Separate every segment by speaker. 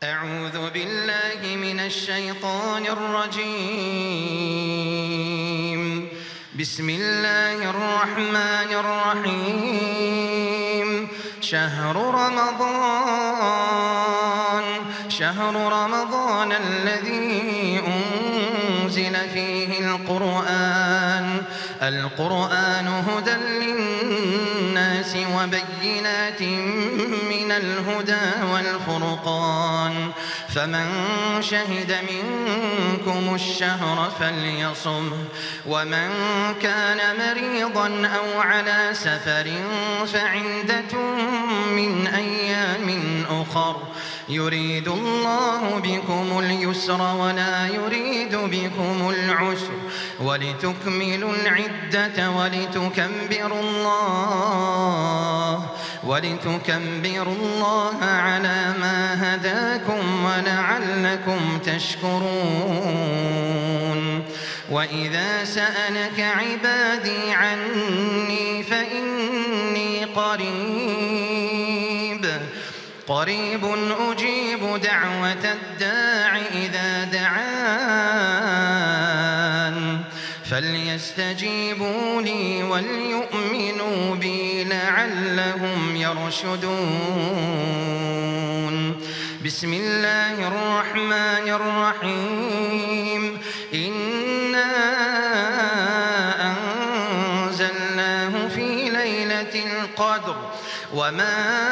Speaker 1: أعوذ بالله من الشيطان الرجيم. بسم الله الرحمن الرحيم. شهر رمضان الذي أنزل فيه القرآن هدى للناس وبينات من الهدى والفرقان، فمن شهد منكم الشهر فليصمه، ومن كان مريضا أو على سفر فعدة من أيام أخر، يريد الله بكم اليسر ولا يريد بكم العسر، ولتكملوا العدة ولتكبروا الله على ما هداكم ولعلكم تشكرون. وإذا سألك عبادي عني فإني قريب أجيب دعوة الداع إذا دعان، فليستجيبوا لي وليؤمنوا بي لعلهم يرشدون. بسم الله الرحمن الرحيم. إنا أنزلناه في ليلة القدر، وما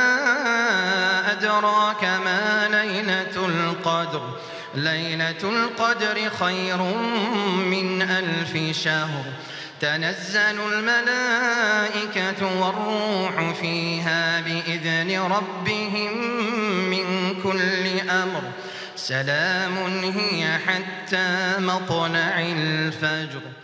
Speaker 1: أدراك ما ليلة القدر. ليلة القدر خير من 1000 شهر. تنزل الملائكة والروح فيها بإذن ربهم من كل أمر، سلام هي حتى مطلع الفجر.